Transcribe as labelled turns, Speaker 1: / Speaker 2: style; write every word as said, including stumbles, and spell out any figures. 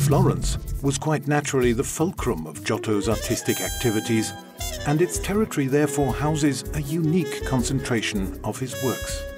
Speaker 1: Florence was quite naturally the fulcrum of Giotto's artistic activities, and its territory therefore houses a unique concentration of his works.